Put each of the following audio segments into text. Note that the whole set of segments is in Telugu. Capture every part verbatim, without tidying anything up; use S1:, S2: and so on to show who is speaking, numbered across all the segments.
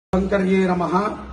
S1: శంకర్యే నమః.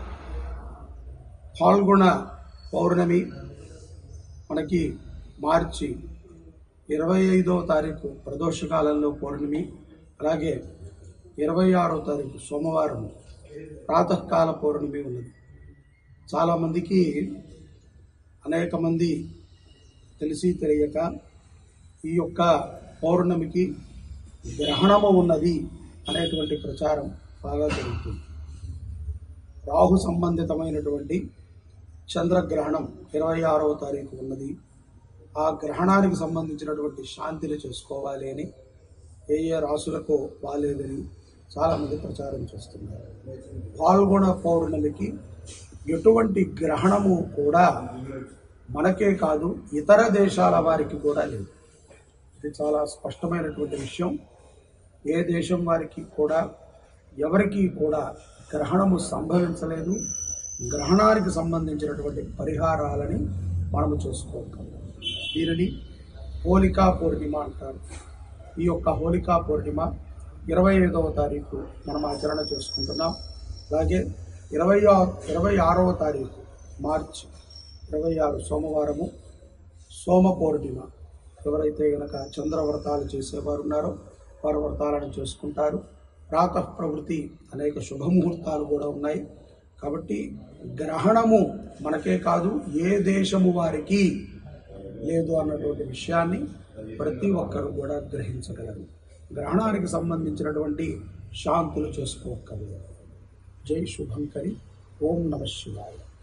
S1: పాల్గొన పౌర్ణమి మనకి మార్చి ఇరవై ఐదో తారీఖు ప్రదోషకాలంలో పౌర్ణమి, అలాగే ఇరవై ఆరో తారీఖు సోమవారం ప్రాతకాల పౌర్ణమి ఉన్నది. చాలామందికి అనేక మంది తెలిసి తెలియక ఈ యొక్క పౌర్ణమికి గ్రహణము ఉన్నది అనేటువంటి ప్రచారం బాగా జరుగుతుంది. రాహు సంబంధితమైనటువంటి చంద్రగ్రహణం ఇరవై ఆరవ తారీఖు ఉన్నది. ఆ గ్రహణానికి సంబంధించినటువంటి శాంతిని చేసుకోవాలి అని, ఏ ఏ రాసులకు బాలేదని చాలామంది ప్రచారం చేస్తున్నారు. పాల్గొన పౌర్ణమికి ఎటువంటి గ్రహణము కూడా మనకే కాదు, ఇతర దేశాల వారికి కూడా లేదు. ఇది చాలా స్పష్టమైనటువంటి విషయం. ఏ దేశం వారికి కూడా ఎవరికి కూడా గ్రహణము సంభవించలేదు. గ్రహణానికి సంబంధించినటువంటి పరిహారాలని మనము చేసుకోగలం. దీనిని హోలికా పూర్ణిమ అంటారు. ఈ యొక్క హోలికా పూర్ణిమ ఇరవై ఐదవ తారీఖు మనం ఆచరణ చేసుకుంటున్నాం. అలాగే ఇరవై ఇరవై ఆరవ తారీఖు మార్చి ఇరవై ఆరు సోమవారము సోమ పూర్ణిమ. ఎవరైతే కనుక చంద్రవ్రతాలు చేసేవారు ఉన్నారో వారు వ్రతాలను చేసుకుంటారు. ప్రాతః ప్రవృత్తి అనేక శుభముహూర్తాలు కూడా ఉన్నాయి. కాబట్టి గ్రహణము మనకే కాదు, ఏ దేశము వారికి లేదు అన్నటువంటి విషయాన్ని ప్రతి ఒక్కరు కూడా గ్రహించగలరు. గ్రహణానికి సంబంధించినటువంటి శాంతులు చేసుకోగలరు. జై శుభంకరి. ఓం నమః శివాయ.